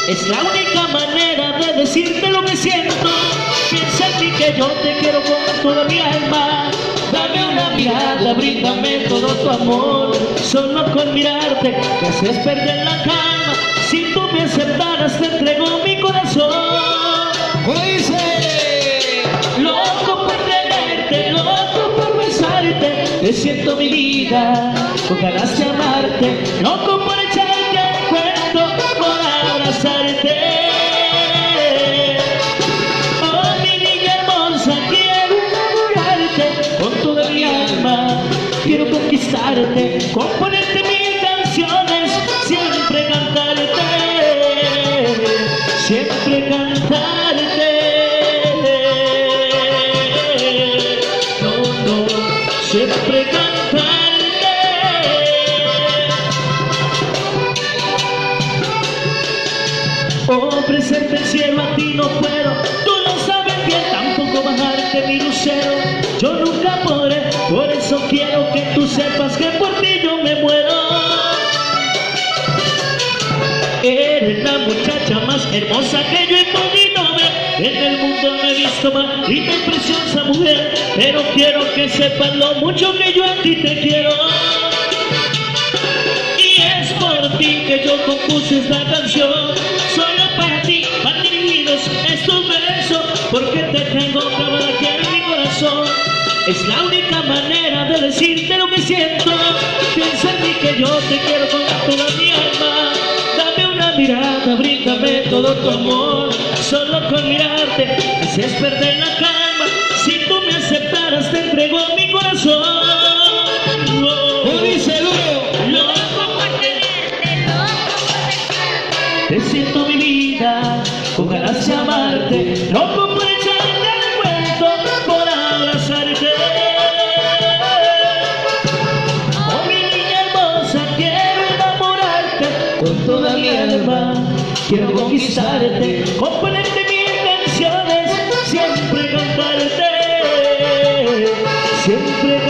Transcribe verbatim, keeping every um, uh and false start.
Es la única manera de decirte lo que siento. Piensa en mí que yo te quiero con toda mi alma. Dame una mirada, bríndame todo tu amor. Solo con mirarte me haces perder la calma. Si tú me aceptaras te entrego mi corazón. ¿Cómo dice? Loco por tenerte, loco por besarte. Te siento mi vida, con ganas de amarte. Loco por echarte al cuento, por abrazarte. Oh, mi niña hermosa, quiero enamorarte. Con toda mi alma, quiero conquistarte. Componerte mil canciones, siempre cantarte. Siempre cantarte. Siempre cantarte. Ofrecerte el cielo a ti no puedo. Tú lo sabes bien, tampoco bajarte mi lucero. Yo nunca podré, por eso quiero que tú sepas que por ti yo me muero. Eres la muchacha más hermosa que yo he podido ver. En el mundo no he visto más linda y preciosa mujer. Pero quiero que sepas lo mucho que yo a ti te quiero. Y es por ti que yo compuse esta canción. Solo para ti van dirigidos estos versos, porque te tengo clavada aquí en mi corazón. Es la única manera de decirte lo que siento. Piensa en mí que yo te quiero con toda mi alma. Dame una mirada, bríndame todo tu amor. Solo con mirarte me haces perder la calma. Si tú me aceptaras te entrego mi corazón. ¿Cómo dice duro? Loco por tenerte, loco por besarte. Te siento mi vida, con ganas de amarte. Loco por echarte al cuento, por abrazarte. Oh, mi niña hermosa, quiero enamorarte. Con toda mi alma, quiero conquistarte. Componerte mil canciones, siempre cantarte. Siempre